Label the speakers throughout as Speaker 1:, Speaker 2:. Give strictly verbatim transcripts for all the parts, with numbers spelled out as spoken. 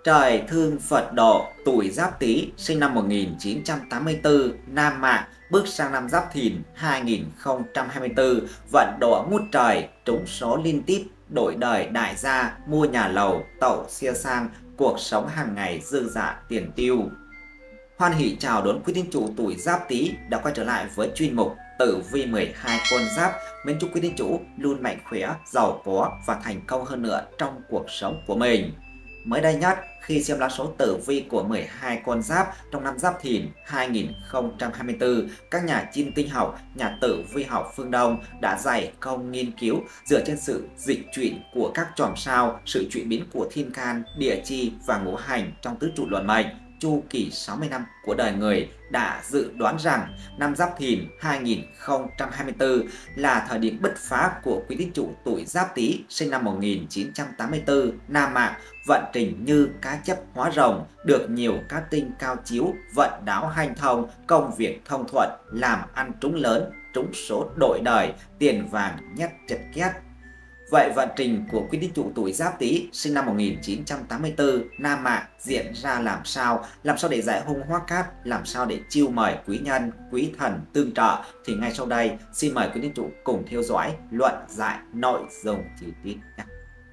Speaker 1: Trời thương Phật độ, tuổi Giáp Tý, sinh năm một nghìn chín trăm tám mươi tư, nam mạng, bước sang năm Giáp Thìn hai nghìn không trăm hai mươi tư, vận độ ngút trời, trúng số liên tiếp, đổi đời đại gia, mua nhà lầu, tậu xe sang, cuộc sống hàng ngày dư dả tiền tiêu. Hoan hỷ chào đón quý tín chủ tuổi Giáp Tý đã quay trở lại với chuyên mục Tử vi mười hai con giáp. Mến chúc quý tín chủ luôn mạnh khỏe, giàu có và thành công hơn nữa trong cuộc sống của mình. Mới đây nhất, khi xem lá số tử vi của mười hai con giáp trong năm Giáp Thìn hai nghìn không trăm hai mươi tư, các nhà chiêm tinh học, nhà tử vi học phương Đông đã dày công nghiên cứu dựa trên sự dịch chuyển của các chòm sao, sự chuyển biến của thiên can, địa chi và ngũ hành trong tứ trụ luận mệnh, chu kỳ sáu mươi năm của đời người, đã dự đoán rằng năm Giáp Thìn hai nghìn không trăm hai mươi tư là thời điểm bứt phá của quý tín chủ tuổi Giáp Tý sinh năm một nghìn chín trăm tám mươi tư, nam mạng, vận trình như cá chép hóa rồng, được nhiều cá tinh cao chiếu, vận đáo hanh thông, công việc thông thuận, làm ăn trúng lớn, trúng số đổi đời, tiền vàng nhất chật két. Vậy vận trình của quý tín chủ tuổi Giáp Tý sinh năm một nghìn chín trăm tám mươi tư, nam mạng diễn ra làm sao? Làm sao để giải hung hóa cát? Làm sao để chiêu mời quý nhân, quý thần tương trợ? Thì ngay sau đây, xin mời quý tín chủ cùng theo dõi luận giải nội dung chi tiết nhé.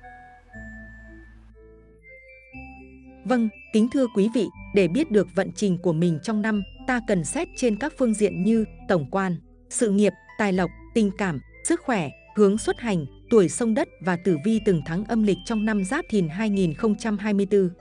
Speaker 2: Vâng, kính thưa quý vị, để biết được vận trình của mình trong năm, ta cần xét trên các phương diện như tổng quan, sự nghiệp, tài lộc, tình cảm, sức khỏe, hướng xuất hành, tuổi sông đất và tử vi từng tháng âm lịch trong năm Giáp Thìn hai nghìn không trăm hai mươi tư.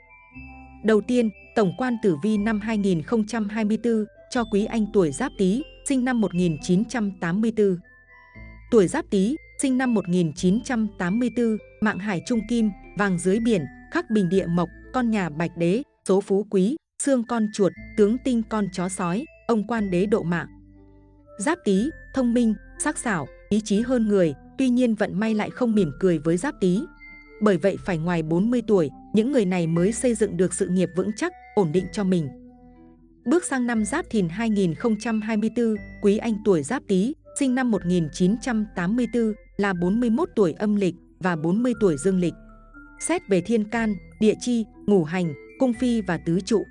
Speaker 2: Đầu tiên, tổng quan tử vi năm hai nghìn không trăm hai mươi tư cho quý anh tuổi Giáp Tý, sinh năm một nghìn chín trăm tám mươi tư. Tuổi Giáp Tý, sinh năm một nghìn chín trăm tám mươi tư, mạng hải trung kim, vàng dưới biển, khắc bình địa mộc, con nhà bạch đế, số phú quý, xương con chuột, tướng tinh con chó sói, ông quan đế độ mạng. Giáp Tý, thông minh, sắc sảo, ý chí hơn người, tuy nhiên vận may lại không mỉm cười với Giáp Tý. Bởi vậy phải ngoài bốn mươi tuổi, những người này mới xây dựng được sự nghiệp vững chắc, ổn định cho mình. Bước sang năm Giáp Thìn hai nghìn không trăm hai mươi tư, quý anh tuổi Giáp Tý, sinh năm một nghìn chín trăm tám mươi tư, là bốn mươi mốt tuổi âm lịch và bốn mươi tuổi dương lịch. Xét về thiên can, địa chi, ngũ hành, cung phi và tứ trụ.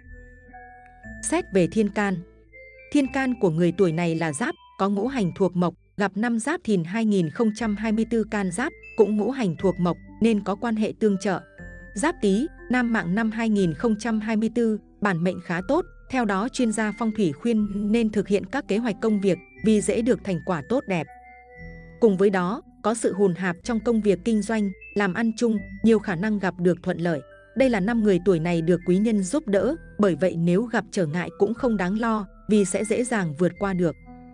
Speaker 2: Xét về thiên can. Thiên can của người tuổi này là Giáp, có ngũ hành thuộc mộc, gặp năm Giáp Thìn hai nghìn không trăm hai mươi tư can Giáp, cũng ngũ hành thuộc mộc nên có quan hệ tương trợ. Giáp Tý, nam mạng năm hai nghìn không trăm hai mươi tư, bản mệnh khá tốt, theo đó chuyên gia phong thủy khuyên nên thực hiện các kế hoạch công việc vì dễ được thành quả tốt đẹp. Cùng với đó, có sự hùn hạp trong công việc kinh doanh, làm ăn chung, nhiều khả năng gặp được thuận lợi. Đây là năm người tuổi này được quý nhân giúp đỡ, bởi vậy nếu gặp trở ngại cũng không đáng lo, vì sẽ dễ dàng vượt qua được.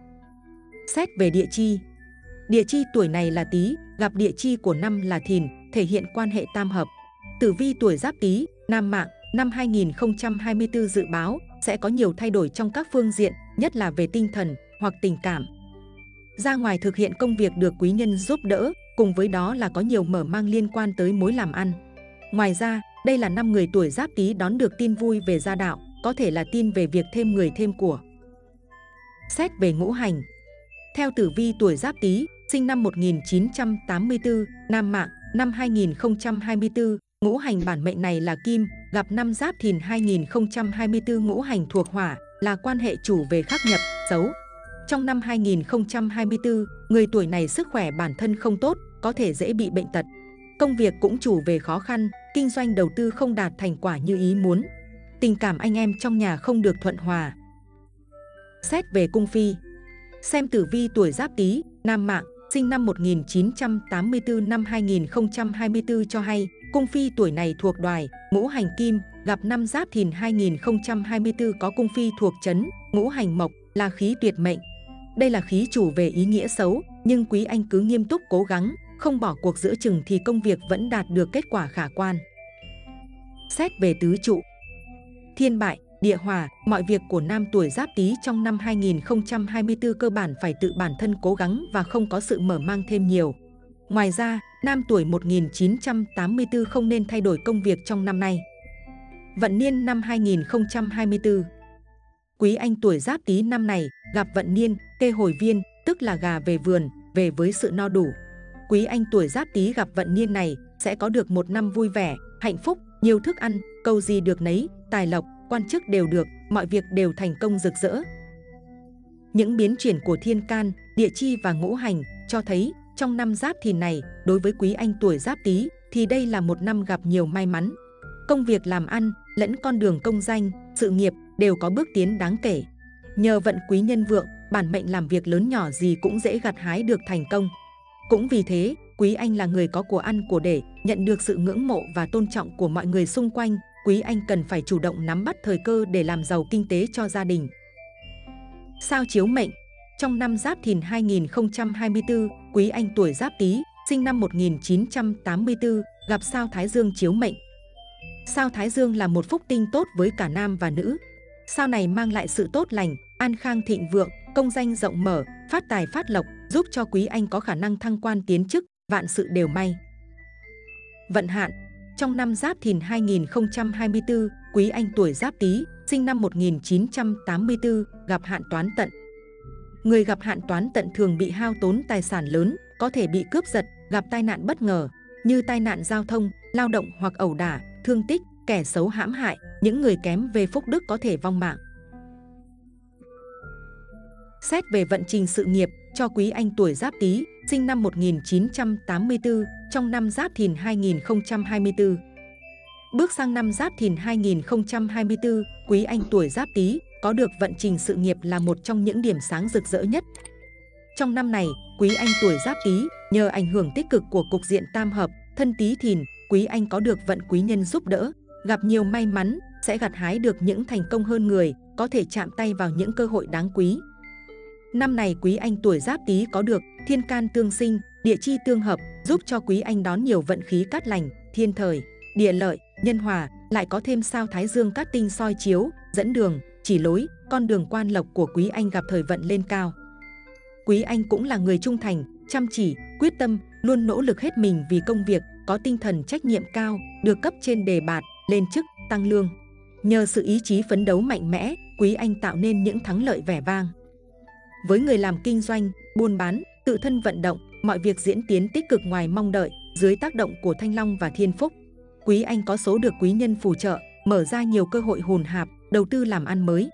Speaker 2: Xét về địa chi. Địa chi tuổi này là Tý, gặp địa chi của năm là Thìn, thể hiện quan hệ tam hợp. Tử vi tuổi Giáp Tý, nam mạng, năm hai nghìn không trăm hai mươi tư dự báo sẽ có nhiều thay đổi trong các phương diện, nhất là về tinh thần hoặc tình cảm. Ra ngoài thực hiện công việc được quý nhân giúp đỡ, cùng với đó là có nhiều mở mang liên quan tới mối làm ăn. Ngoài ra, đây là năm người tuổi Giáp Tý đón được tin vui về gia đạo, có thể là tin về việc thêm người thêm của. Xét về ngũ hành. Theo tử vi tuổi Giáp Tý, sinh năm một nghìn chín trăm tám mươi tư, nam mạng, năm hai nghìn không trăm hai mươi tư, ngũ hành bản mệnh này là kim, gặp năm Giáp Thìn hai nghìn không trăm hai mươi tư ngũ hành thuộc hỏa, là quan hệ chủ về khắc nhập, xấu. Trong năm hai nghìn không trăm hai mươi tư, người tuổi này sức khỏe bản thân không tốt, có thể dễ bị bệnh tật. Công việc cũng chủ về khó khăn, kinh doanh đầu tư không đạt thành quả như ý muốn. Tình cảm anh em trong nhà không được thuận hòa. Xét về cung phi. Xem tử vi tuổi Giáp Tý, nam mạng, sinh năm một nghìn chín trăm tám mươi tư năm hai nghìn không trăm hai mươi tư cho hay, cung phi tuổi này thuộc đoài, ngũ hành kim, gặp năm Giáp Thìn hai nghìn không trăm hai mươi tư có cung phi thuộc chấn, ngũ hành mộc, là khí tuyệt mệnh. Đây là khí chủ về ý nghĩa xấu, nhưng quý anh cứ nghiêm túc cố gắng, không bỏ cuộc giữa chừng thì công việc vẫn đạt được kết quả khả quan. Xét về tứ trụ. Thiên bại, địa hỏa, mọi việc của nam tuổi Giáp Tý trong năm hai nghìn không trăm hai mươi tư cơ bản phải tự bản thân cố gắng và không có sự mở mang thêm nhiều. Ngoài ra, nam tuổi một nghìn chín trăm tám mươi tư không nên thay đổi công việc trong năm nay. Vận niên năm hai nghìn không trăm hai mươi tư. Quý anh tuổi Giáp Tý năm này gặp vận niên, kê hồi viên, tức là gà về vườn, về với sự no đủ. Quý anh tuổi Giáp Tý gặp vận niên này sẽ có được một năm vui vẻ, hạnh phúc, nhiều thức ăn, câu gì được nấy, tài lộc, quan chức đều được, mọi việc đều thành công rực rỡ. Những biến chuyển của thiên can, địa chi và ngũ hành cho thấy trong năm Giáp Thìn này, đối với quý anh tuổi Giáp Tý thì đây là một năm gặp nhiều may mắn. Công việc làm ăn, lẫn con đường công danh, sự nghiệp đều có bước tiến đáng kể. Nhờ vận quý nhân vượng, bản mệnh làm việc lớn nhỏ gì cũng dễ gặt hái được thành công. Cũng vì thế, quý anh là người có của ăn của để, nhận được sự ngưỡng mộ và tôn trọng của mọi người xung quanh. Quý anh cần phải chủ động nắm bắt thời cơ để làm giàu kinh tế cho gia đình. Sao chiếu mệnh. Trong năm Giáp Thìn hai nghìn không trăm hai mươi tư, quý anh tuổi Giáp Tý, sinh năm một nghìn chín trăm tám mươi tư, gặp sao Thái Dương chiếu mệnh. Sao Thái Dương là một phúc tinh tốt với cả nam và nữ. Sao này mang lại sự tốt lành, an khang thịnh vượng, công danh rộng mở, phát tài phát lộc, giúp cho quý anh có khả năng thăng quan tiến chức, vạn sự đều may. Vận hạn. Trong năm Giáp Thìn hai nghìn không trăm hai mươi tư, quý anh tuổi Giáp Tý, sinh năm một nghìn chín trăm tám mươi tư, gặp hạn toán tận. Người gặp hạn toán tận thường bị hao tốn tài sản lớn, có thể bị cướp giật, gặp tai nạn bất ngờ, như tai nạn giao thông, lao động hoặc ẩu đả, thương tích, kẻ xấu hãm hại, những người kém về phúc đức có thể vong mạng. Xét về vận trình sự nghiệp cho quý anh tuổi Giáp Tý, sinh năm một nghìn chín trăm tám mươi tư, trong năm Giáp Thìn hai nghìn không trăm hai mươi tư. Bước sang năm Giáp Thìn hai nghìn không trăm hai mươi tư, quý anh tuổi Giáp Tý có được vận trình sự nghiệp là một trong những điểm sáng rực rỡ nhất. Trong năm này, quý anh tuổi Giáp Tý nhờ ảnh hưởng tích cực của cục diện tam hợp, thân Tý Thìn, quý anh có được vận quý nhân giúp đỡ, gặp nhiều may mắn, sẽ gặt hái được những thành công hơn người, có thể chạm tay vào những cơ hội đáng quý. Năm này quý anh tuổi Giáp Tý có được thiên can tương sinh, địa chi tương hợp, giúp cho quý anh đón nhiều vận khí cát lành, thiên thời, địa lợi, nhân hòa, lại có thêm sao Thái Dương cát tinh soi chiếu, dẫn đường, chỉ lối, con đường quan lộc của quý anh gặp thời vận lên cao. Quý anh cũng là người trung thành, chăm chỉ, quyết tâm, luôn nỗ lực hết mình vì công việc, có tinh thần trách nhiệm cao, được cấp trên đề bạt, lên chức, tăng lương. Nhờ sự ý chí phấn đấu mạnh mẽ, quý anh tạo nên những thắng lợi vẻ vang. Với người làm kinh doanh, buôn bán, tự thân vận động, mọi việc diễn tiến tích cực ngoài mong đợi, dưới tác động của Thanh Long và Thiên Phúc. Quý anh có số được quý nhân phù trợ, mở ra nhiều cơ hội hồn hạp, đầu tư làm ăn mới.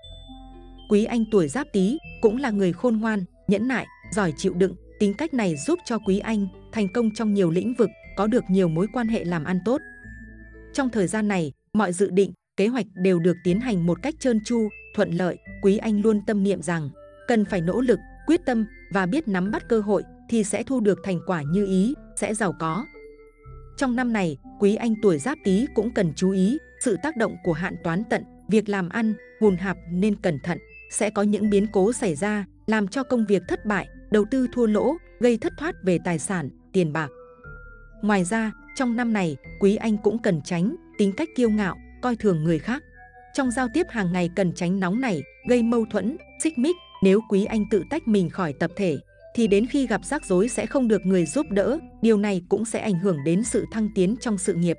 Speaker 2: Quý anh tuổi Giáp Tý cũng là người khôn ngoan, nhẫn nại, giỏi chịu đựng, tính cách này giúp cho quý anh thành công trong nhiều lĩnh vực, có được nhiều mối quan hệ làm ăn tốt. Trong thời gian này, mọi dự định, kế hoạch đều được tiến hành một cách trơn tru, thuận lợi. Quý anh luôn tâm niệm rằng cần phải nỗ lực, quyết tâm và biết nắm bắt cơ hội thì sẽ thu được thành quả như ý, sẽ giàu có. Trong năm này, quý anh tuổi Giáp Tý cũng cần chú ý sự tác động của hạn toán tận, việc làm ăn, hùn hạp nên cẩn thận, sẽ có những biến cố xảy ra, làm cho công việc thất bại, đầu tư thua lỗ, gây thất thoát về tài sản, tiền bạc. Ngoài ra, trong năm này, quý anh cũng cần tránh tính cách kiêu ngạo, coi thường người khác. Trong giao tiếp hàng ngày cần tránh nóng nảy, gây mâu thuẫn, xích mích. Nếu quý anh tự tách mình khỏi tập thể, thì đến khi gặp rắc rối sẽ không được người giúp đỡ, điều này cũng sẽ ảnh hưởng đến sự thăng tiến trong sự nghiệp.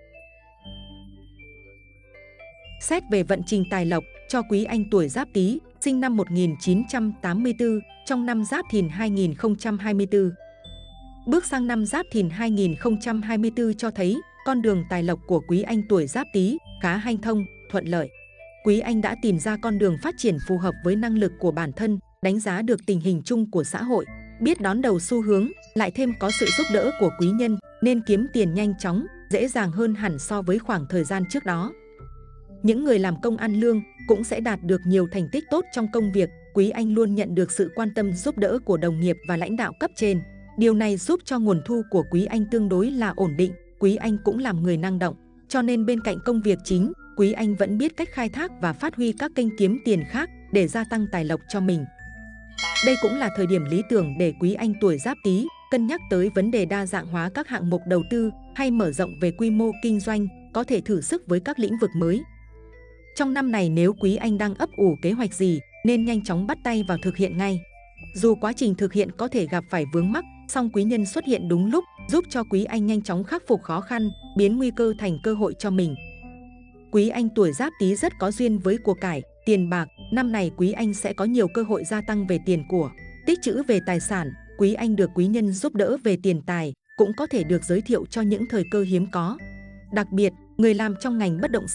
Speaker 2: Xét về vận trình tài lộc cho quý anh tuổi Giáp Tý, sinh năm một nghìn chín trăm tám mươi tư, trong năm Giáp Thìn hai nghìn không trăm hai mươi tư. Bước sang năm Giáp Thìn hai nghìn không trăm hai mươi tư cho thấy con đường tài lộc của quý anh tuổi Giáp Tý khá hanh thông, thuận lợi. Quý anh đã tìm ra con đường phát triển phù hợp với năng lực của bản thân, đánh giá được tình hình chung của xã hội, biết đón đầu xu hướng, lại thêm có sự giúp đỡ của quý nhân nên kiếm tiền nhanh chóng, dễ dàng hơn hẳn so với khoảng thời gian trước đó. Những người làm công ăn lương cũng sẽ đạt được nhiều thành tích tốt trong công việc. Quý anh luôn nhận được sự quan tâm giúp đỡ của đồng nghiệp và lãnh đạo cấp trên. Điều này giúp cho nguồn thu của quý anh tương đối là ổn định. Quý anh cũng làm người năng động, cho nên bên cạnh công việc chính, quý anh vẫn biết cách khai thác và phát huy các kênh kiếm tiền khác để gia tăng tài lộc cho mình. Đây cũng là thời điểm lý tưởng để quý anh tuổi Giáp Tý cân nhắc tới vấn đề đa dạng hóa các hạng mục đầu tư hay mở rộng về quy mô kinh doanh, có thể thử sức với các lĩnh vực mới. Trong năm này nếu quý anh đang ấp ủ kế hoạch gì, nên nhanh chóng bắt tay vào thực hiện ngay. Dù quá trình thực hiện có thể gặp phải vướng mắc, song quý nhân xuất hiện đúng lúc, giúp cho quý anh nhanh chóng khắc phục khó khăn, biến nguy cơ thành cơ hội cho mình. Quý anh tuổi Giáp Tý rất có duyên với của cải, tiền bạc. Năm này quý anh sẽ có nhiều cơ hội gia tăng về tiền của, tích trữ về tài sản. Quý anh được quý nhân giúp đỡ về tiền tài, cũng có thể được giới thiệu cho những thời cơ hiếm có. Đặc biệt, người làm trong ngành bất động sản,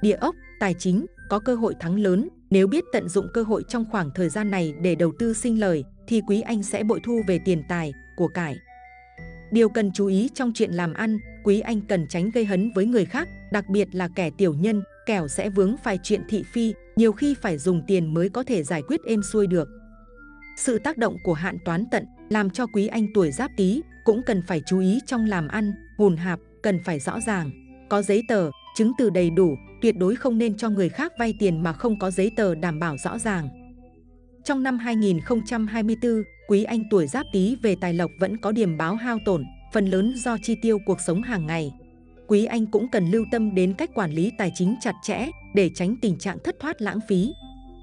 Speaker 2: địa ốc, tài chính, có cơ hội thắng lớn. Nếu biết tận dụng cơ hội trong khoảng thời gian này để đầu tư sinh lời, thì quý anh sẽ bội thu về tiền tài, của cải. Điều cần chú ý trong chuyện làm ăn, quý anh cần tránh gây hấn với người khác, đặc biệt là kẻ tiểu nhân, kẻo sẽ vướng phải chuyện thị phi, nhiều khi phải dùng tiền mới có thể giải quyết êm xuôi được. Sự tác động của hạn toán tận làm cho quý anh tuổi Giáp Tý cũng cần phải chú ý trong làm ăn, hồn hạp cần phải rõ ràng, có giấy tờ, chứng từ đầy đủ, tuyệt đối không nên cho người khác vay tiền mà không có giấy tờ đảm bảo rõ ràng. Trong năm hai nghìn không trăm hai mươi tư, quý anh tuổi Giáp Tý về tài lộc vẫn có điểm báo hao tổn, phần lớn do chi tiêu cuộc sống hàng ngày. Quý anh cũng cần lưu tâm đến cách quản lý tài chính chặt chẽ để tránh tình trạng thất thoát lãng phí.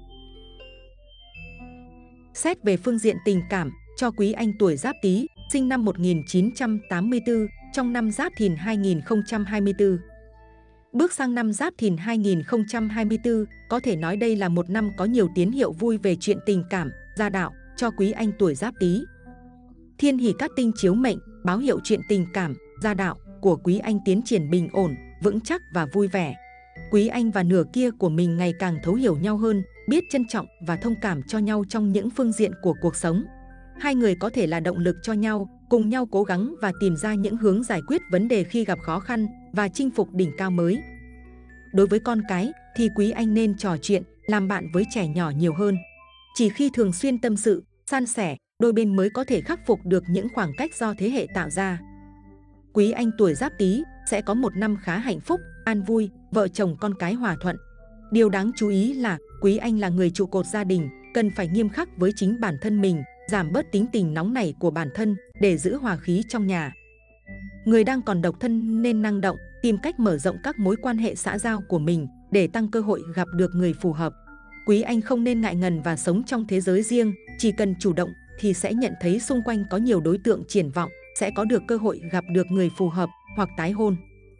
Speaker 2: Xét về phương diện tình cảm, cho quý anh tuổi Giáp Tý, sinh năm một nghìn chín trăm tám mươi tư, trong năm Giáp Thìn hai nghìn không trăm hai mươi tư. Bước sang năm Giáp Thìn hai nghìn không trăm hai mươi tư, có thể nói đây là một năm có nhiều tín hiệu vui về chuyện tình cảm, gia đạo cho quý anh tuổi Giáp Tý. Thiên hỷ các tinh chiếu mệnh, báo hiệu chuyện tình cảm, gia đạo của quý anh tiến triển bình ổn, vững chắc và vui vẻ. Quý anh và nửa kia của mình ngày càng thấu hiểu nhau hơn, biết trân trọng và thông cảm cho nhau trong những phương diện của cuộc sống. Hai người có thể là động lực cho nhau, cùng nhau cố gắng và tìm ra những hướng giải quyết vấn đề khi gặp khó khăn và chinh phục đỉnh cao mới. Đối với con cái thì quý anh nên trò chuyện, làm bạn với trẻ nhỏ nhiều hơn. Chỉ khi thường xuyên tâm sự, san sẻ, đôi bên mới có thể khắc phục được những khoảng cách do thế hệ tạo ra. Quý anh tuổi Giáp Tý sẽ có một năm khá hạnh phúc, an vui, vợ chồng con cái hòa thuận. Điều đáng chú ý là quý anh là người trụ cột gia đình, cần phải nghiêm khắc với chính bản thân mình, giảm bớt tính tình nóng nảy của bản thân để giữ hòa khí trong nhà. Người đang còn độc thân nên năng động, tìm cách mở rộng các mối quan hệ xã giao của mình để tăng cơ hội gặp được người phù hợp. Quý anh không nên ngại ngần và sống trong thế giới riêng, chỉ cần chủ động thì sẽ nhận thấy xung quanh có nhiều đối tượng triển vọng, sẽ có được cơ hội gặp được người phù hợp hoặc tái hôn.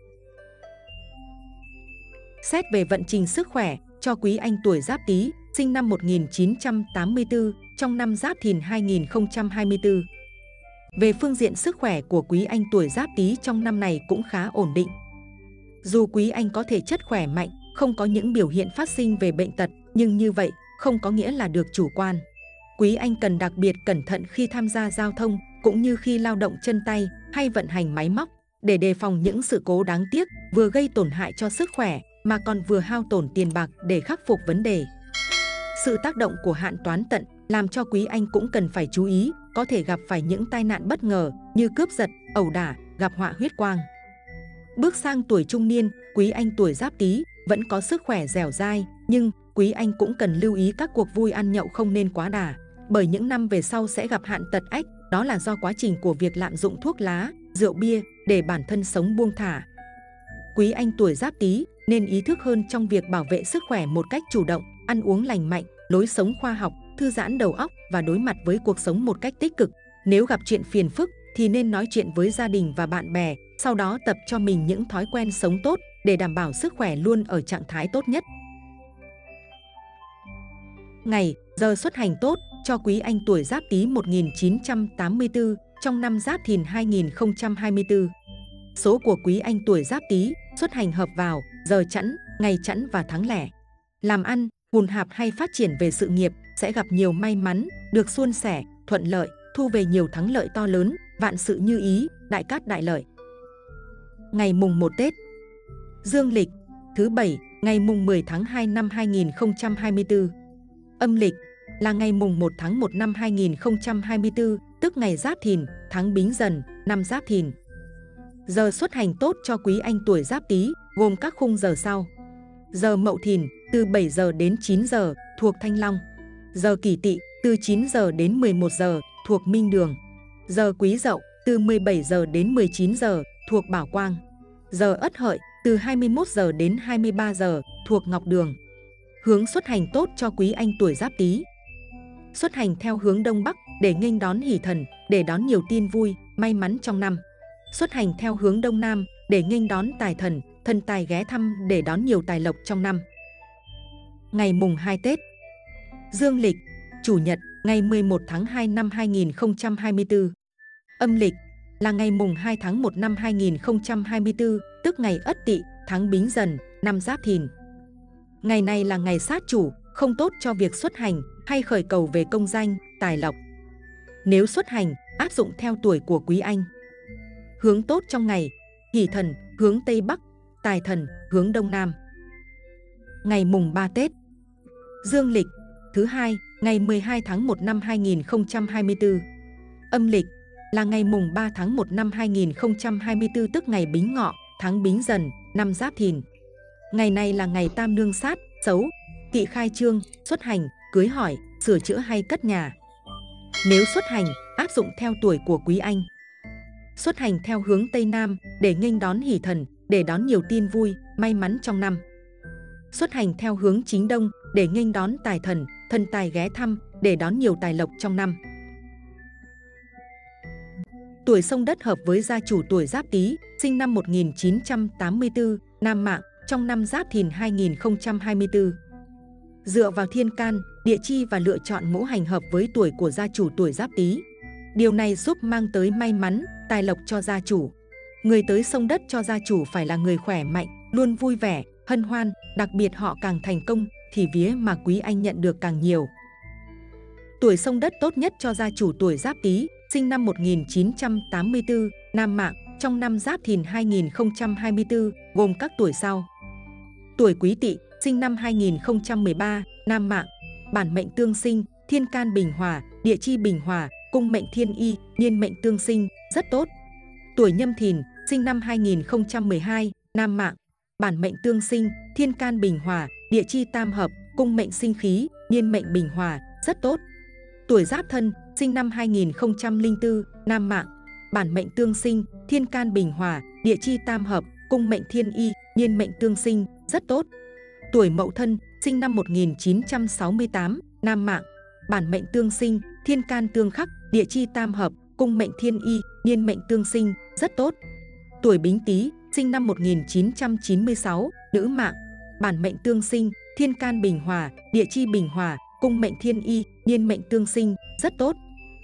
Speaker 2: Xét về vận trình sức khỏe, cho quý anh tuổi Giáp Tý, sinh năm một nghìn chín trăm tám mươi tư, trong năm Giáp Thìn hai nghìn không trăm hai mươi tư. Về phương diện sức khỏe của quý anh tuổi Giáp Tý trong năm này cũng khá ổn định. Dù quý anh có thể chất khỏe mạnh, không có những biểu hiện phát sinh về bệnh tật, nhưng như vậy không có nghĩa là được chủ quan. Quý anh cần đặc biệt cẩn thận khi tham gia giao thông, cũng như khi lao động chân tay hay vận hành máy móc, để đề phòng những sự cố đáng tiếc vừa gây tổn hại cho sức khỏe mà còn vừa hao tổn tiền bạc để khắc phục vấn đề. Sự tác động của hạn toán tận làm cho quý anh cũng cần phải chú ý, có thể gặp phải những tai nạn bất ngờ như cướp giật, ẩu đả, gặp họa huyết quang. Bước sang tuổi trung niên, quý anh tuổi Giáp Tý vẫn có sức khỏe dẻo dai, nhưng quý anh cũng cần lưu ý các cuộc vui ăn nhậu không nên quá đà, bởi những năm về sau sẽ gặp hạn tật ách, đó là do quá trình của việc lạm dụng thuốc lá, rượu bia để bản thân sống buông thả. Quý anh tuổi Giáp Tý nên ý thức hơn trong việc bảo vệ sức khỏe một cách chủ động, ăn uống lành mạnh, lối sống khoa học, thư giãn đầu óc và đối mặt với cuộc sống một cách tích cực. Nếu gặp chuyện phiền phức thì nên nói chuyện với gia đình và bạn bè, sau đó tập cho mình những thói quen sống tốt để đảm bảo sức khỏe luôn ở trạng thái tốt nhất. Ngày, giờ xuất hành tốt cho quý anh tuổi Giáp Tý một nghìn chín trăm tám mươi tư, trong năm Giáp Thìn hai nghìn không trăm hai mươi tư. Số của quý anh tuổi Giáp Tý xuất hành hợp vào giờ chẵn, ngày chẵn và tháng lẻ. Làm ăn, hùn hạp hay phát triển về sự nghiệp sẽ gặp nhiều may mắn, được suôn sẻ, thuận lợi, thu về nhiều thắng lợi to lớn, vạn sự như ý, đại cát đại lợi. Ngày mùng một Tết Dương lịch thứ Bảy, ngày mùng mười tháng hai năm hai nghìn không trăm hai mươi tư. Âm lịch là ngày mùng một tháng một năm hai nghìn không trăm hai mươi tư, tức ngày Giáp Thìn, tháng Bính Dần, năm Giáp Thìn. Giờ xuất hành tốt cho quý anh tuổi Giáp Tý gồm các khung giờ sau. Giờ Mậu Thìn từ bảy giờ đến chín giờ thuộc Thanh Long. Giờ Kỷ Tỵ từ chín giờ đến mười một giờ thuộc Minh Đường. Giờ Quý Dậu từ mười bảy giờ đến mười chín giờ thuộc Bảo Quang. Giờ Ất Hợi từ hai mươi mốt giờ đến hai mươi ba giờ thuộc Ngọc Đường. Hướng xuất hành tốt cho quý anh tuổi Giáp Tý. Xuất hành theo hướng Đông Bắc để nghênh đón hỷ thần, để đón nhiều tin vui, may mắn trong năm. Xuất hành theo hướng Đông Nam để nghênh đón tài thần, thần tài ghé thăm để đón nhiều tài lộc trong năm. Ngày mùng hai Tết Dương lịch Chủ nhật, ngày mười một tháng hai năm hai nghìn không trăm hai mươi tư. Âm lịch là ngày mùng hai tháng một năm hai nghìn không trăm hai mươi tư, tức ngày Ất Tỵ, tháng Bính Dần, năm Giáp Thìn. Ngày này là ngày sát chủ, không tốt cho việc xuất hành hay khởi cầu về công danh, tài lộc. Nếu xuất hành, áp dụng theo tuổi của quý anh. Hướng tốt trong ngày: hỷ thần hướng Tây Bắc, tài thần hướng Đông Nam. Ngày mùng ba Tết dương lịch thứ hai, ngày mười hai tháng một năm hai nghìn không trăm hai mươi tư. Âm lịch là ngày mùng ba tháng một năm hai nghìn không trăm hai mươi tư, tức ngày Bính Ngọ, tháng Bính Dần, năm Giáp Thìn. Ngày này là ngày tam nương sát, xấu, tỵ khai trương, xuất hành, cưới hỏi, sửa chữa hay cất nhà. Nếu xuất hành, áp dụng theo tuổi của quý anh. Xuất hành theo hướng Tây Nam để nghênh đón hỷ thần, để đón nhiều tin vui, may mắn trong năm. Xuất hành theo hướng chính Đông để nghênh đón tài thần, thần tài ghé thăm, để đón nhiều tài lộc trong năm. Tuổi Xông Đất hợp với gia chủ tuổi Giáp Tý, sinh năm một nghìn chín trăm tám mươi tư, nam mạng, trong năm Giáp Thìn hai nghìn không trăm hai mươi tư. Dựa vào thiên can, địa chi và lựa chọn ngũ hành hợp với tuổi của gia chủ tuổi Giáp Tý. Điều này giúp mang tới may mắn, tài lộc cho gia chủ. Người tới xông đất cho gia chủ phải là người khỏe mạnh, luôn vui vẻ, hân hoan, đặc biệt họ càng thành công thì vía mà quý anh nhận được càng nhiều. Tuổi xông đất tốt nhất cho gia chủ tuổi Giáp Tý, sinh năm một nghìn chín trăm tám mươi tư, nam mạng, trong năm Giáp Thìn hai nghìn không trăm hai mươi tư, gồm các tuổi sau. Tuổi Quý Tỵ, sinh năm hai nghìn không trăm mười ba, nam mạng, bản mệnh tương sinh, thiên can bình hòa, địa chi bình hòa, cung mệnh thiên y, niên mệnh tương sinh, rất tốt. Tuổi Nhâm Thìn, sinh năm hai nghìn không trăm mười hai, nam mạng, bản mệnh tương sinh, thiên can bình hòa, địa chi tam hợp, cung mệnh sinh khí, niên mệnh bình hòa, rất tốt. Tuổi Giáp Thân, sinh năm hai nghìn không trăm lẻ bốn, nam mạng, bản mệnh tương sinh, thiên can bình hòa, địa chi tam hợp, cung mệnh thiên y, niên mệnh tương sinh, rất tốt. Tuổi Mậu Thân, sinh năm một nghìn chín trăm sáu mươi tám, nam mạng, bản mệnh tương sinh, thiên can tương khắc, địa chi tam hợp, cung mệnh thiên y, niên mệnh tương sinh, rất tốt. Tuổi Bính Tý, sinh năm một nghìn chín trăm chín mươi sáu, nữ mạng, bản mệnh tương sinh, thiên can bình hòa, địa chi bình hòa, cung mệnh thiên y, niên mệnh tương sinh, rất tốt.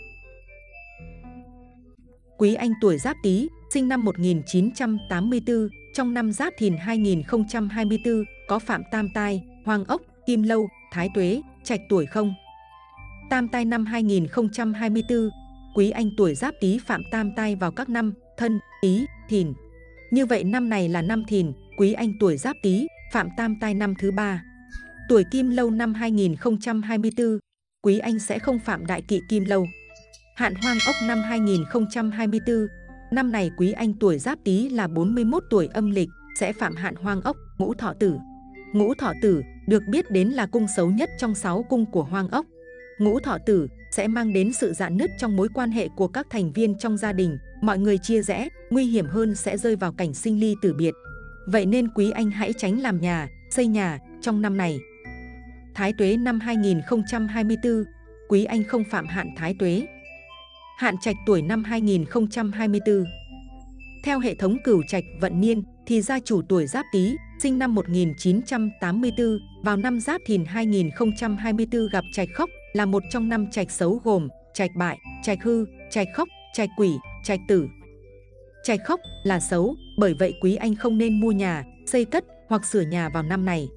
Speaker 2: Quý anh tuổi Giáp Tý, sinh năm một nghìn chín trăm tám mươi tư, trong năm Giáp Thìn hai nghìn không trăm hai mươi tư, có phạm tam tai, hoàng ốc, kim lâu, thái tuế, trạch tuổi không. Tam tai năm hai nghìn không trăm hai mươi tư, quý anh tuổi Giáp Tý phạm tam tai vào các năm Thân, Tý, Thìn. Như vậy năm này là năm Thìn, quý anh tuổi Giáp Tý phạm tam tai năm thứ ba. Tuổi Kim Lâu năm hai nghìn không trăm hai mươi tư, quý anh sẽ không phạm đại kỵ Kim Lâu. Hạn Hoang Ốc năm hai nghìn không trăm hai mươi tư, năm này quý anh tuổi Giáp Tý là bốn mươi mốt tuổi âm lịch, sẽ phạm hạn Hoang Ốc, Ngũ Thọ Tử. Ngũ Thọ Tử được biết đến là cung xấu nhất trong sáu cung của Hoang Ốc. Ngũ Thọ Tử sẽ mang đến sự rạn nứt trong mối quan hệ của các thành viên trong gia đình, mọi người chia rẽ, nguy hiểm hơn sẽ rơi vào cảnh sinh ly tử biệt. Vậy nên quý anh hãy tránh làm nhà, xây nhà trong năm này. Thái Tuế năm hai nghìn không trăm hai mươi tư, quý anh không phạm hạn Thái Tuế. Hạn Trạch tuổi năm hai nghìn không trăm hai mươi tư. Theo hệ thống cửu trạch vận niên thì gia chủ tuổi Giáp Tý, sinh năm một nghìn chín trăm tám mươi tư, vào năm Giáp Thìn hai nghìn không trăm hai mươi tư gặp trạch khốc, là một trong năm trạch xấu gồm trạch bại, trạch hư, trạch khốc, trạch quỷ, trạch tử. Trạch khốc là xấu, bởi vậy quý anh không nên mua nhà, xây cất hoặc sửa nhà vào năm này.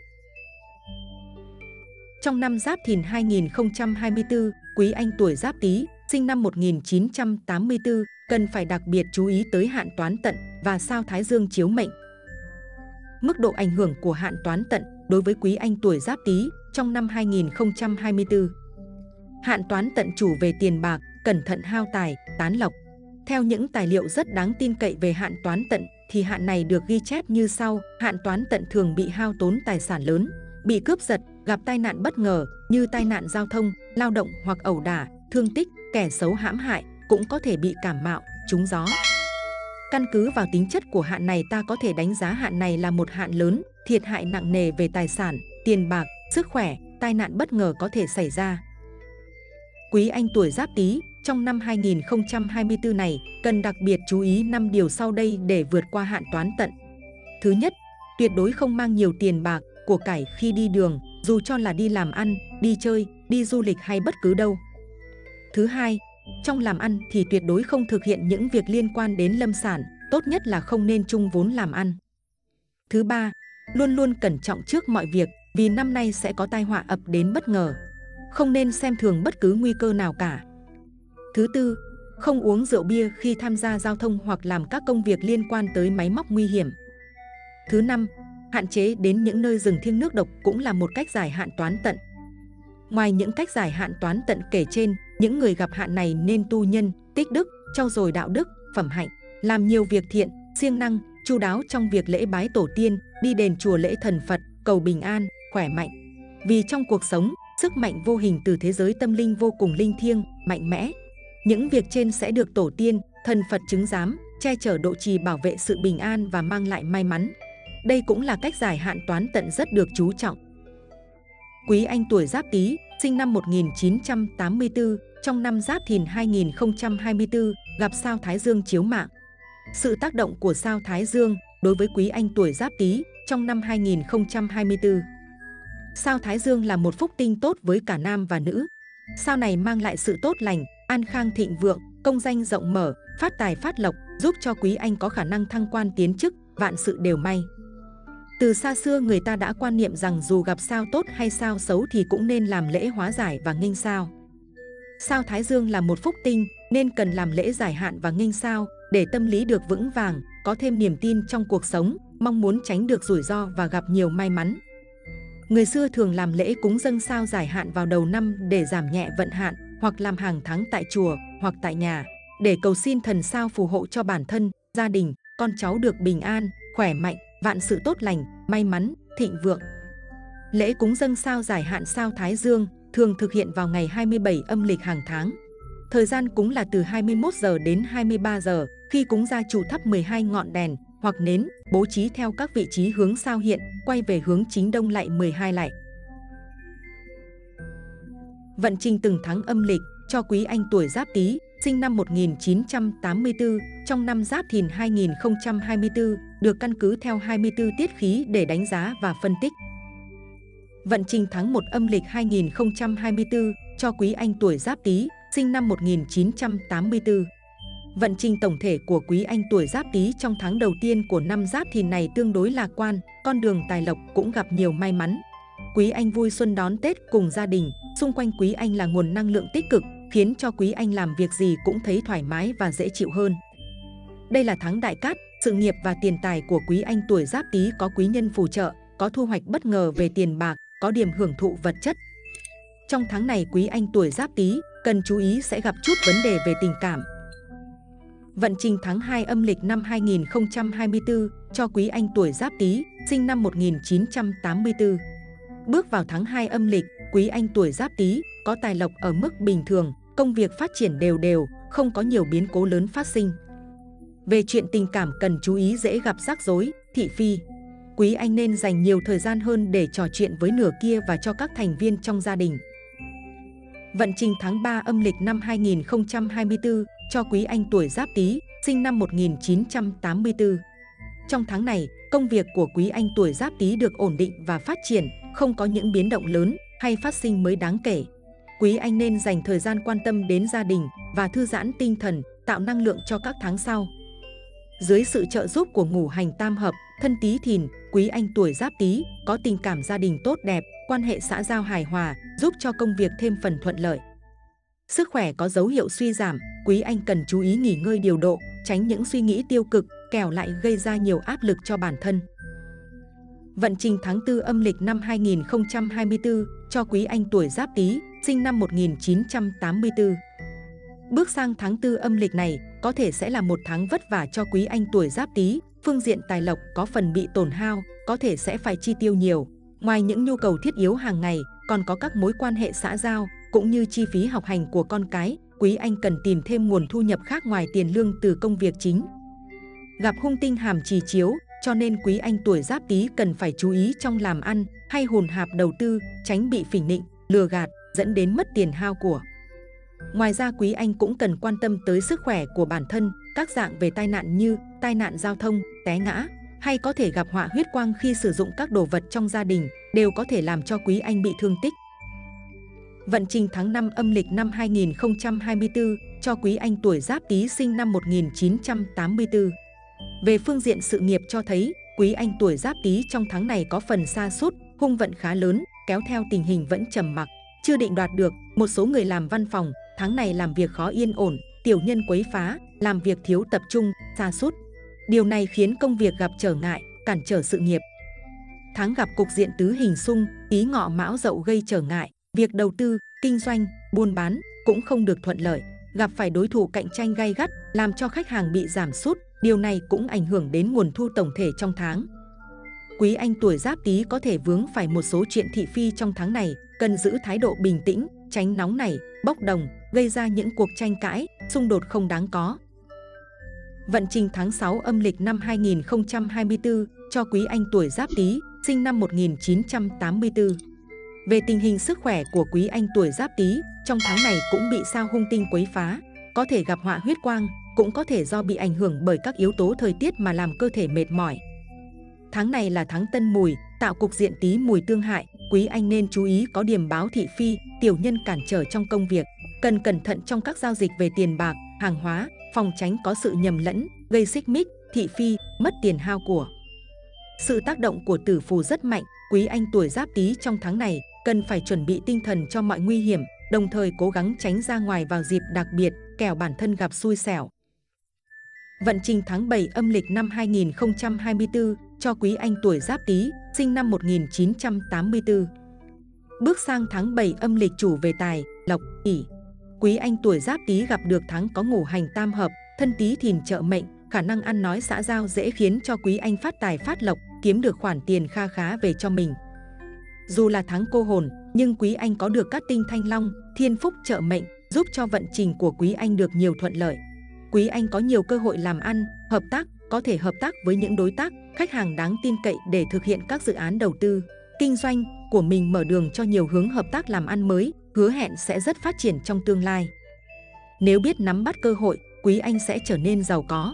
Speaker 2: Trong năm Giáp Thìn hai nghìn không trăm hai mươi tư, quý anh tuổi Giáp Tý, sinh năm một nghìn chín trăm tám mươi tư, cần phải đặc biệt chú ý tới hạn toán tận và sao Thái Dương chiếu mệnh. Mức độ ảnh hưởng của hạn toán tận đối với quý anh tuổi Giáp Tý trong năm hai nghìn không trăm hai mươi tư. Hạn toán tận chủ về tiền bạc, cẩn thận hao tài, tán lộc. Theo những tài liệu rất đáng tin cậy về hạn toán tận thì hạn này được ghi chép như sau: hạn toán tận thường bị hao tốn tài sản lớn, bị cướp giật, gặp tai nạn bất ngờ như tai nạn giao thông, lao động hoặc ẩu đả, thương tích, kẻ xấu hãm hại, cũng có thể bị cảm mạo, trúng gió. Căn cứ vào tính chất của hạn này, ta có thể đánh giá hạn này là một hạn lớn, thiệt hại nặng nề về tài sản, tiền bạc, sức khỏe, tai nạn bất ngờ có thể xảy ra. Quý anh tuổi Giáp Tý trong năm hai nghìn không trăm hai mươi tư này cần đặc biệt chú ý năm điều sau đây để vượt qua hạn toán tận. Thứ nhất, tuyệt đối không mang nhiều tiền bạc, của cải khi đi đường, dù cho là đi làm ăn, đi chơi, đi du lịch hay bất cứ đâu. Thứ hai, trong làm ăn thì tuyệt đối không thực hiện những việc liên quan đến lâm sản, tốt nhất là không nên chung vốn làm ăn. Thứ ba, luôn luôn cẩn trọng trước mọi việc vì năm nay sẽ có tai họa ập đến bất ngờ. Không nên xem thường bất cứ nguy cơ nào cả. Thứ tư, không uống rượu bia khi tham gia giao thông hoặc làm các công việc liên quan tới máy móc nguy hiểm. Thứ năm, hạn chế đến những nơi rừng thiêng nước độc cũng là một cách giải hạn toán tận. Ngoài những cách giải hạn toán tận kể trên, những người gặp hạn này nên tu nhân, tích đức, trau dồi đạo đức, phẩm hạnh, làm nhiều việc thiện, siêng năng, chu đáo trong việc lễ bái tổ tiên, đi đền chùa lễ thần Phật, cầu bình an, khỏe mạnh. Vì trong cuộc sống, sức mạnh vô hình từ thế giới tâm linh vô cùng linh thiêng, mạnh mẽ. Những việc trên sẽ được tổ tiên, thần Phật chứng giám, che chở độ trì bảo vệ sự bình an và mang lại may mắn. Đây cũng là cách giải hạn toán tận rất được chú trọng. Quý Anh tuổi Giáp Tý, sinh năm một nghìn chín trăm tám mươi tư, trong năm Giáp Thìn hai nghìn không trăm hai mươi tư, gặp sao Thái Dương chiếu mạng. Sự tác động của sao Thái Dương đối với Quý Anh tuổi Giáp Tý trong năm hai nghìn không trăm hai mươi tư. Sao Thái Dương là một phúc tinh tốt với cả nam và nữ. Sao này mang lại sự tốt lành, an khang thịnh vượng, công danh rộng mở, phát tài phát lộc, giúp cho Quý Anh có khả năng thăng quan tiến chức, vạn sự đều may. Từ xa xưa người ta đã quan niệm rằng dù gặp sao tốt hay sao xấu thì cũng nên làm lễ hóa giải và nghênh sao. Sao Thái Dương là một phúc tinh nên cần làm lễ giải hạn và nghênh sao để tâm lý được vững vàng, có thêm niềm tin trong cuộc sống, mong muốn tránh được rủi ro và gặp nhiều may mắn. Người xưa thường làm lễ cúng dâng sao giải hạn vào đầu năm để giảm nhẹ vận hạn, hoặc làm hàng tháng tại chùa hoặc tại nhà để cầu xin thần sao phù hộ cho bản thân, gia đình, con cháu được bình an, khỏe mạnh, vạn sự tốt lành, may mắn, thịnh vượng. Lễ cúng dâng sao giải hạn sao Thái Dương thường thực hiện vào ngày hai mươi bảy âm lịch hàng tháng. Thời gian cúng là từ hai mươi mốt giờ đến hai mươi ba giờ, khi cúng gia chủ thắp mười hai ngọn đèn hoặc nến, bố trí theo các vị trí hướng sao hiện, quay về hướng chính đông lạy mười hai lạy. Vận trình từng tháng âm lịch cho Quý Anh tuổi Giáp Tý, sinh năm một nghìn chín trăm tám mươi tư, trong năm Giáp Thìn hai nghìn không trăm hai mươi tư, được căn cứ theo hai mươi tư tiết khí để đánh giá và phân tích. Vận trình tháng một âm lịch hai nghìn không trăm hai mươi tư cho Quý Anh tuổi Giáp Tý, sinh năm một nghìn chín trăm tám mươi tư. Vận trình tổng thể của Quý Anh tuổi Giáp Tý trong tháng đầu tiên của năm Giáp Thìn này tương đối lạc quan, con đường tài lộc cũng gặp nhiều may mắn. Quý Anh vui xuân đón Tết cùng gia đình, xung quanh Quý Anh là nguồn năng lượng tích cực, khiến cho Quý Anh làm việc gì cũng thấy thoải mái và dễ chịu hơn. Đây là tháng đại cát, sự nghiệp và tiền tài của Quý Anh tuổi Giáp Tý có quý nhân phù trợ, có thu hoạch bất ngờ về tiền bạc, có điểm hưởng thụ vật chất. Trong tháng này Quý Anh tuổi Giáp Tý cần chú ý sẽ gặp chút vấn đề về tình cảm. Vận trình tháng hai âm lịch năm hai nghìn không trăm hai mươi tư cho Quý Anh tuổi Giáp Tý, sinh năm một nghìn chín trăm tám mươi tư. Bước vào tháng hai âm lịch, Quý Anh tuổi Giáp Tý có tài lộc ở mức bình thường, công việc phát triển đều đều, không có nhiều biến cố lớn phát sinh. Về chuyện tình cảm cần chú ý dễ gặp rắc rối, thị phi. Quý Anh nên dành nhiều thời gian hơn để trò chuyện với nửa kia và cho các thành viên trong gia đình. Vận trình tháng ba âm lịch năm hai nghìn không trăm hai mươi tư cho Quý Anh tuổi Giáp Tý, sinh năm một nghìn chín trăm tám mươi tư. Trong tháng này, công việc của Quý Anh tuổi Giáp Tý được ổn định và phát triển, không có những biến động lớn hay phát sinh mới đáng kể. Quý Anh nên dành thời gian quan tâm đến gia đình và thư giãn tinh thần, tạo năng lượng cho các tháng sau. Dưới sự trợ giúp của ngũ hành tam hợp, thân Tý Thìn, Quý Anh tuổi Giáp Tý có tình cảm gia đình tốt đẹp, quan hệ xã giao hài hòa, giúp cho công việc thêm phần thuận lợi. Sức khỏe có dấu hiệu suy giảm, Quý Anh cần chú ý nghỉ ngơi điều độ, tránh những suy nghĩ tiêu cực, kẻo lại gây ra nhiều áp lực cho bản thân. Vận trình tháng tư âm lịch năm hai nghìn không trăm hai mươi tư cho Quý Anh tuổi Giáp Tý, sinh năm một nghìn chín trăm tám mươi tư. Bước sang tháng tư âm lịch này có thể sẽ là một tháng vất vả cho Quý Anh tuổi Giáp Tý, phương diện tài lộc có phần bị tổn hao, có thể sẽ phải chi tiêu nhiều. Ngoài những nhu cầu thiết yếu hàng ngày, còn có các mối quan hệ xã giao, cũng như chi phí học hành của con cái, Quý Anh cần tìm thêm nguồn thu nhập khác ngoài tiền lương từ công việc chính. Gặp hung tinh hàm trì chiếu, cho nên Quý Anh tuổi Giáp Tý cần phải chú ý trong làm ăn hay hùn hạp đầu tư, tránh bị phỉnh nịnh, lừa gạt, dẫn đến mất tiền hao của. Ngoài ra Quý Anh cũng cần quan tâm tới sức khỏe của bản thân, các dạng về tai nạn như tai nạn giao thông, té ngã, hay có thể gặp họa huyết quang khi sử dụng các đồ vật trong gia đình, đều có thể làm cho Quý Anh bị thương tích. Vận trình tháng năm âm lịch năm hai nghìn không trăm hai mươi tư cho Quý Anh tuổi Giáp Tý sinh năm một nghìn chín trăm tám mươi tư. Về phương diện sự nghiệp cho thấy, Quý Anh tuổi Giáp Tý trong tháng này có phần sa sút, hung vận khá lớn, kéo theo tình hình vẫn trầm mặc, chưa định đoạt được. Một số người làm văn phòng, tháng này làm việc khó yên ổn, tiểu nhân quấy phá, làm việc thiếu tập trung, sa sút. Điều này khiến công việc gặp trở ngại, cản trở sự nghiệp. Tháng gặp cục diện tứ hình xung, Tý Ngọ Mão Dậu gây trở ngại, việc đầu tư, kinh doanh, buôn bán cũng không được thuận lợi, gặp phải đối thủ cạnh tranh gay gắt, làm cho khách hàng bị giảm sút. Điều này cũng ảnh hưởng đến nguồn thu tổng thể trong tháng. Quý Anh tuổi Giáp Tý có thể vướng phải một số chuyện thị phi trong tháng này, cần giữ thái độ bình tĩnh, tránh nóng nảy, bốc đồng, gây ra những cuộc tranh cãi, xung đột không đáng có. Vận trình tháng sáu âm lịch năm hai nghìn không trăm hai mươi tư cho Quý Anh tuổi Giáp Tý, sinh năm một nghìn chín trăm tám mươi tư. Về tình hình sức khỏe của Quý Anh tuổi Giáp Tý, trong tháng này cũng bị sao hung tinh quấy phá, có thể gặp họa huyết quang, cũng có thể do bị ảnh hưởng bởi các yếu tố thời tiết mà làm cơ thể mệt mỏi. Tháng này là tháng Tân Mùi, tạo cục diện Tý Mùi tương hại, Quý Anh nên chú ý có điềm báo thị phi, tiểu nhân cản trở trong công việc, cần cẩn thận trong các giao dịch về tiền bạc, hàng hóa, phòng tránh có sự nhầm lẫn, gây xích mích, thị phi, mất tiền hao của. Sự tác động của tử phù rất mạnh, Quý Anh tuổi Giáp Tý trong tháng này cần phải chuẩn bị tinh thần cho mọi nguy hiểm, đồng thời cố gắng tránh ra ngoài vào dịp đặc biệt, kẻo bản thân gặp xui xẻo. Vận trình tháng bảy âm lịch năm hai nghìn không trăm hai mươi tư cho Quý Anh tuổi Giáp Tý, sinh năm một nghìn chín trăm tám mươi tư. Bước sang tháng bảy âm lịch chủ về tài, lộc, ỷ. Quý Anh tuổi Giáp Tý gặp được tháng có ngũ hành tam hợp, thân Tý Thìn trợ mệnh, khả năng ăn nói xã giao dễ khiến cho Quý Anh phát tài phát lộc, kiếm được khoản tiền kha khá về cho mình. Dù là tháng cô hồn, nhưng Quý Anh có được các tinh thanh long, thiên phúc trợ mệnh, giúp cho vận trình của Quý Anh được nhiều thuận lợi. Quý Anh có nhiều cơ hội làm ăn, hợp tác, có thể hợp tác với những đối tác, khách hàng đáng tin cậy để thực hiện các dự án đầu tư, kinh doanh của mình, mở đường cho nhiều hướng hợp tác làm ăn mới, hứa hẹn sẽ rất phát triển trong tương lai. Nếu biết nắm bắt cơ hội, Quý Anh sẽ trở nên giàu có.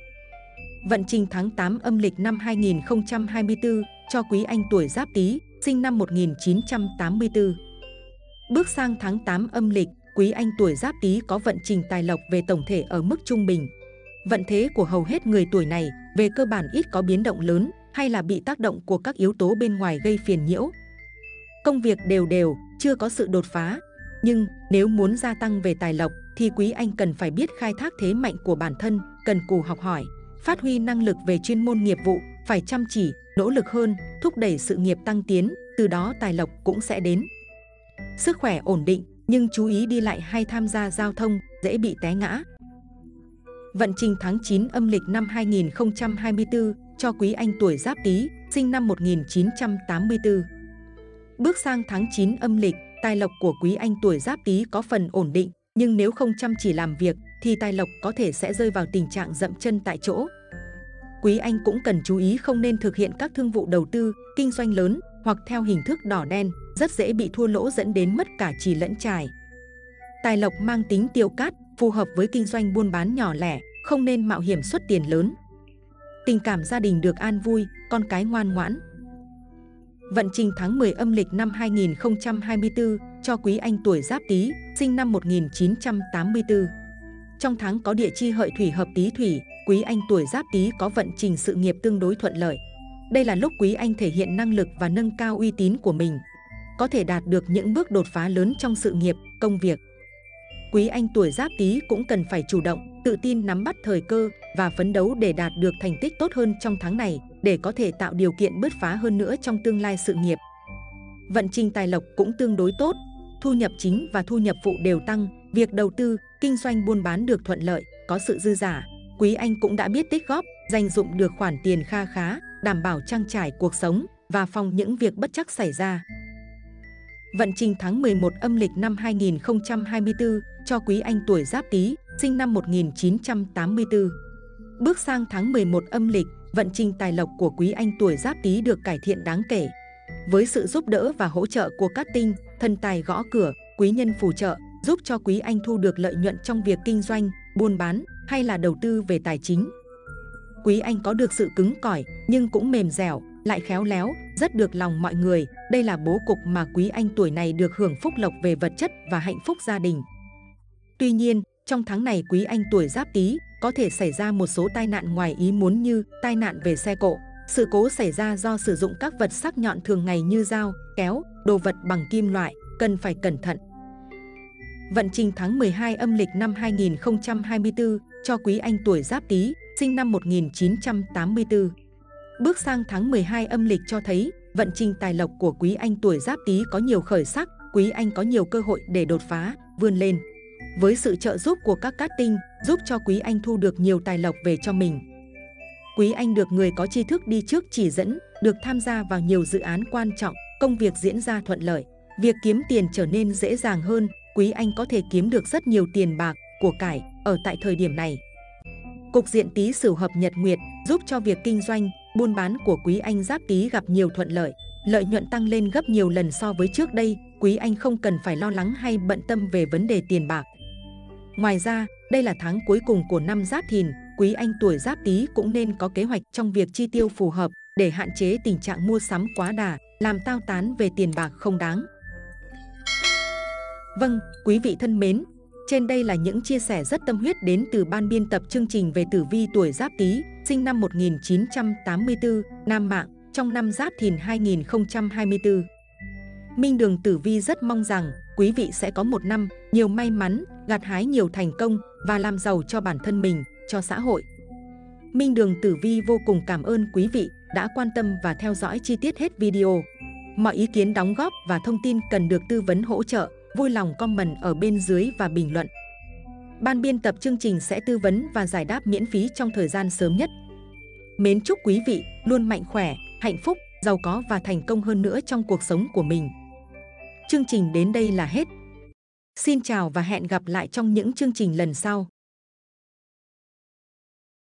Speaker 2: Vận trình tháng tám âm lịch năm hai nghìn không trăm hai mươi tư cho Quý Anh tuổi Giáp Tý, sinh năm một nghìn chín trăm tám mươi tư. Bước sang tháng tám âm lịch, Quý Anh tuổi Giáp Tý có vận trình tài lộc về tổng thể ở mức trung bình. Vận thế của hầu hết người tuổi này về cơ bản ít có biến động lớn hay là bị tác động của các yếu tố bên ngoài gây phiền nhiễu. Công việc đều đều, chưa có sự đột phá. Nhưng nếu muốn gia tăng về tài lộc thì Quý Anh cần phải biết khai thác thế mạnh của bản thân, cần cù học hỏi, phát huy năng lực về chuyên môn nghiệp vụ, phải chăm chỉ, nỗ lực hơn, thúc đẩy sự nghiệp tăng tiến, từ đó tài lộc cũng sẽ đến. Sức khỏe ổn định, nhưng chú ý đi lại hay tham gia giao thông, dễ bị té ngã. Vận trình tháng chín âm lịch năm hai nghìn không trăm hai mươi tư cho Quý Anh tuổi Giáp Tý, sinh năm một nghìn chín trăm tám mươi tư. Bước sang tháng chín âm lịch, tài lộc của Quý Anh tuổi Giáp Tý có phần ổn định, nhưng nếu không chăm chỉ làm việc thì tài lộc có thể sẽ rơi vào tình trạng dậm chân tại chỗ. Quý Anh cũng cần chú ý không nên thực hiện các thương vụ đầu tư, kinh doanh lớn hoặc theo hình thức đỏ đen, rất dễ bị thua lỗ dẫn đến mất cả trì lẫn trải. Tài lộc mang tính tiêu cát, phù hợp với kinh doanh buôn bán nhỏ lẻ, không nên mạo hiểm xuất tiền lớn. Tình cảm gia đình được an vui, con cái ngoan ngoãn. Vận trình tháng mười âm lịch năm hai nghìn không trăm hai mươi tư cho Quý Anh tuổi Giáp Tý, sinh năm một nghìn chín trăm tám mươi tư. Trong tháng có địa chi hợi thủy hợp Tý Thủy, Quý Anh tuổi Giáp Tý có vận trình sự nghiệp tương đối thuận lợi. Đây là lúc Quý Anh thể hiện năng lực và nâng cao uy tín của mình, có thể đạt được những bước đột phá lớn trong sự nghiệp, công việc. Quý Anh tuổi Giáp Tý cũng cần phải chủ động, tự tin nắm bắt thời cơ và phấn đấu để đạt được thành tích tốt hơn trong tháng này, để có thể tạo điều kiện bứt phá hơn nữa trong tương lai sự nghiệp. Vận trình tài lộc cũng tương đối tốt, thu nhập chính và thu nhập phụ đều tăng, việc đầu tư, kinh doanh buôn bán được thuận lợi, có sự dư giả. Quý Anh cũng đã biết tích góp, dành dụm được khoản tiền kha khá, đảm bảo trang trải cuộc sống và phòng những việc bất trắc xảy ra. Vận trình tháng mười một âm lịch năm hai nghìn không trăm hai mươi tư cho Quý Anh tuổi Giáp Tý, sinh năm một nghìn chín trăm tám mươi tư. Bước sang tháng mười một âm lịch, vận trình tài lộc của Quý Anh tuổi Giáp Tý được cải thiện đáng kể. Với sự giúp đỡ và hỗ trợ của các tinh, thần tài gõ cửa, quý nhân phù trợ, giúp cho Quý Anh thu được lợi nhuận trong việc kinh doanh, buôn bán hay là đầu tư về tài chính. Quý Anh có được sự cứng cỏi nhưng cũng mềm dẻo, lại khéo léo, rất được lòng mọi người. Đây là bố cục mà Quý Anh tuổi này được hưởng phúc lộc về vật chất và hạnh phúc gia đình. Tuy nhiên, trong tháng này Quý Anh tuổi Giáp Tý có thể xảy ra một số tai nạn ngoài ý muốn như tai nạn về xe cộ, Sự cố xảy ra do sử dụng các vật sắc nhọn thường ngày như dao, kéo, đồ vật bằng kim loại, cần phải cẩn thận. Vận trình tháng mười hai âm lịch năm hai nghìn không trăm hai mươi tư cho quý anh tuổi Giáp Tý, sinh năm một nghìn chín trăm tám mươi tư. Bước sang tháng mười hai âm lịch cho thấy vận trình tài lộc của quý anh tuổi Giáp Tý có nhiều khởi sắc, quý anh có nhiều cơ hội để đột phá, vươn lên. Với sự trợ giúp của các cát tinh, giúp cho quý anh thu được nhiều tài lộc về cho mình. Quý anh được người có tri thức đi trước chỉ dẫn, được tham gia vào nhiều dự án quan trọng, công việc diễn ra thuận lợi. Việc kiếm tiền trở nên dễ dàng hơn, quý anh có thể kiếm được rất nhiều tiền bạc, của cải ở tại thời điểm này. Cục diện Tý Sửu hợp Nhật Nguyệt giúp cho việc kinh doanh, buôn bán của quý anh Giáp Tý gặp nhiều thuận lợi, lợi nhuận tăng lên gấp nhiều lần so với trước đây, quý anh không cần phải lo lắng hay bận tâm về vấn đề tiền bạc. Ngoài ra, đây là tháng cuối cùng của năm Giáp Thìn, quý anh tuổi Giáp Tý cũng nên có kế hoạch trong việc chi tiêu phù hợp để hạn chế tình trạng mua sắm quá đà, làm tao tán về tiền bạc không đáng. Vâng, quý vị thân mến, trên đây là những chia sẻ rất tâm huyết đến từ ban biên tập chương trình về tử vi tuổi Giáp Tý, sinh năm một nghìn chín trăm tám mươi tư, nam mạng, trong năm Giáp Thìn hai nghìn không trăm hai mươi tư. Minh Đường Tử Vi rất mong rằng quý vị sẽ có một năm nhiều may mắn, gặt hái nhiều thành công và làm giàu cho bản thân mình, cho xã hội. Minh Đường Tử Vi vô cùng cảm ơn quý vị đã quan tâm và theo dõi chi tiết hết video. Mọi ý kiến đóng góp và thông tin cần được tư vấn hỗ trợ, vui lòng comment ở bên dưới và bình luận. Ban biên tập chương trình sẽ tư vấn và giải đáp miễn phí trong thời gian sớm nhất. Mến chúc quý vị luôn mạnh khỏe, hạnh phúc, giàu có và thành công hơn nữa trong cuộc sống của mình. Chương trình đến đây là hết. Xin chào và hẹn gặp lại trong những chương trình lần sau.